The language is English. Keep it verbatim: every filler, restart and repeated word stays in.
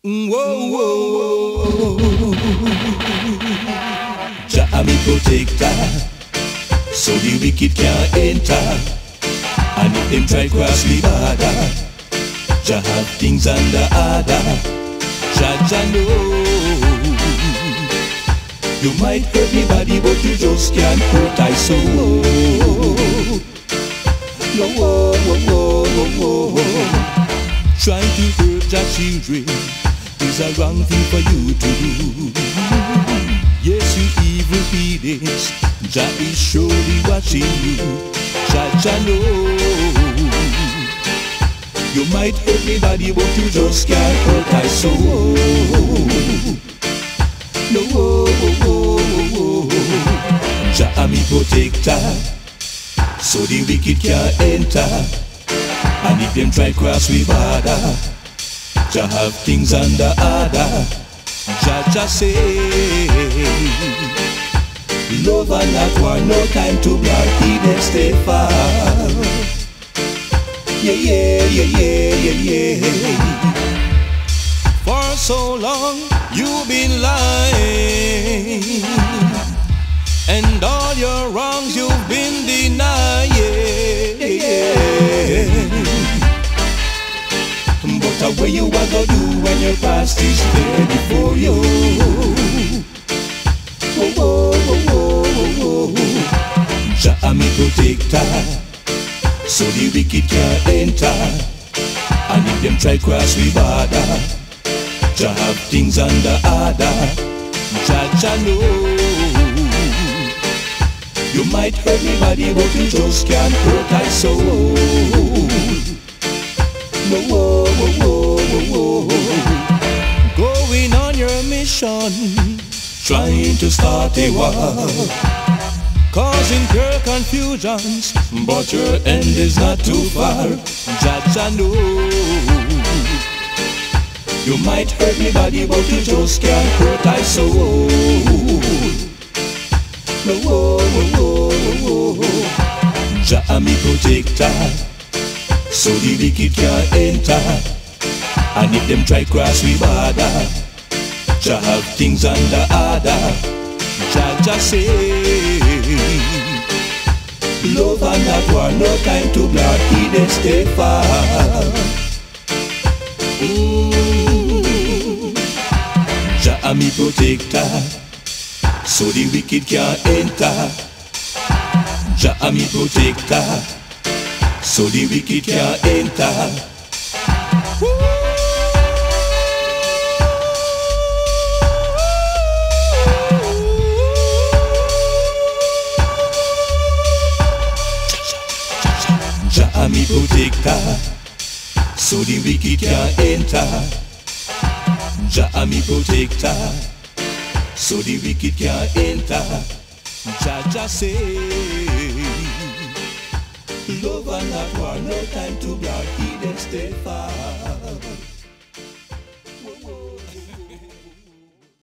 Whoa, whoa, whoa. Jah a me protector, so the wicked can't enter. And if them try cross the border, Jah have things under order. Jah Jah know you might hurt me body, but you just can't hurt I soul. No, whoa, whoa, whoa, whoa. Trying to hurt your children is a wrong thing for you to do. Yes, you evil heathens, Jah is surely watching you. Jah Jah know you might hurt me body, but you just can't hurt my soul. No, whoa, whoa, whoa, whoa. Jah a me protector, so the wicked can't enter. And if them try cross we border, Jah have things under order. Jah Jah say, love and not war, no time to block, he then stay far. Yeah, yeah, yeah, yeah, yeah, yeah. For so long you've been lying, and all your wrongs you've been denying. But what you are gonna do when your past is there before you? Oh, oh, oh, oh, oh, oh. Jah a me protector, so the wicked can't enter. And if them try cross we border, Jah have things under order. Jah Jah know you might hurt me body, but you just can't hurt my soul. No, whoa, whoa, whoa, whoa. Going on your mission, trying to start a war, causing pure confusions, but your end is not too far. Jah Jah know you might hurt me body, but you just can't hurt my soul. No, whoa, whoa, whoa, whoa. Jah a me protector, so the wicked can't enter. And if them try cross we border, Jah have things under order. Jah Jah say, love and not war, no time to block, he then stay far. Mm. Jah a me protector, so the wicked can't enter. Jah a me protector, so the wicked can't enter. Jah a me protector, so the wicked can't enter. Jah a me protector, so the wicked can't enter. Jah Jah say, love and not war, no time to block, he then stay far.